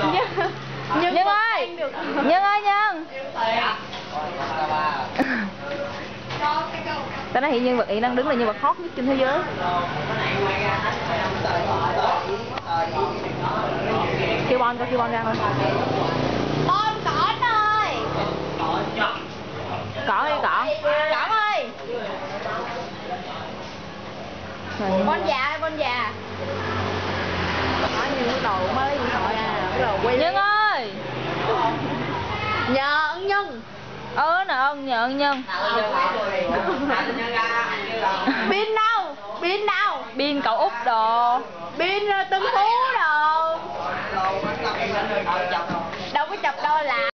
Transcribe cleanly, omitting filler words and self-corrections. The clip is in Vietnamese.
Nhân ơi, Nhân ơi, Nhân. Ta nói hiện nhân vật Ý đang đứng là nhân vật hot nhất trên thế giới. Kêu Bon coi, kêu Bon ra thôi. Bon cỏ ơi. Cỏ ơi, cỏ. Cỏ ơi. Bon già, Bon già. Nói như cái đầu mới lấy điện thoại à, cái đầu quay. Nhân ơi. Nhờ ân nhân. Nè ơn, nhờ ơn Nhân. Pin đâu? Pin đâu? Pin cậu Út đồ. Pin Tân Phú đồ. Đâu có chọc đâu là